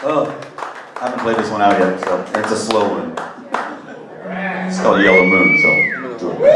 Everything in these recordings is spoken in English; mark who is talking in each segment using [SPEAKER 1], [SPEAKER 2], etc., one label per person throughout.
[SPEAKER 1] Oh, I haven't played this one out yet, so it's a slow one. It's called Yellow Moon, so do it.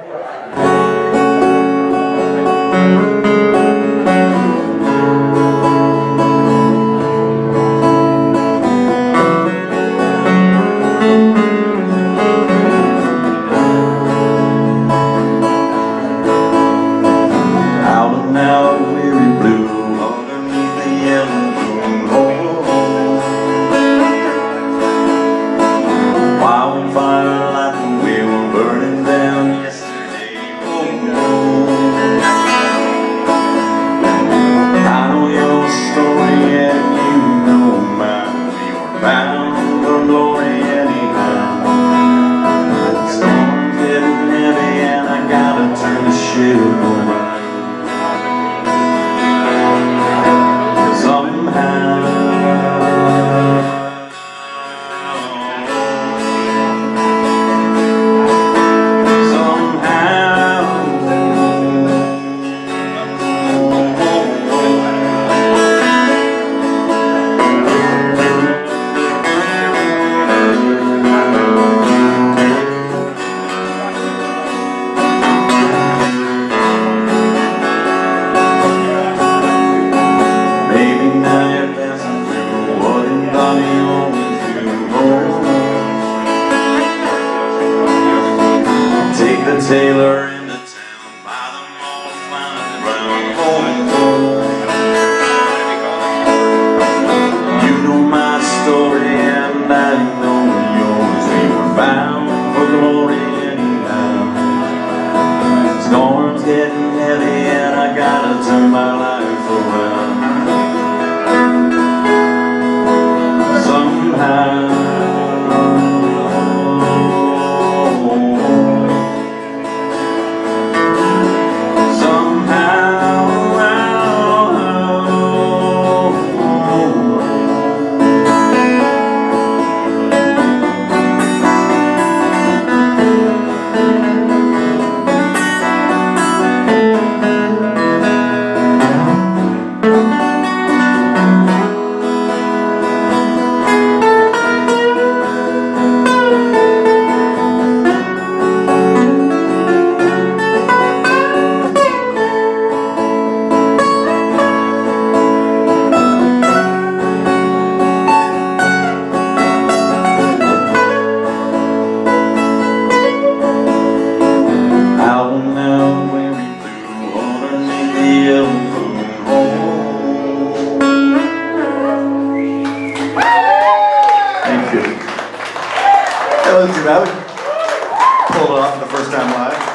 [SPEAKER 1] Taylor into town by the mall, flying around home. You know my story and I know yours. We were bound for glory anyhow. Storms getting heavy and I gotta turn my life around. Somehow that wasn't too bad. We pulled it off the first time live.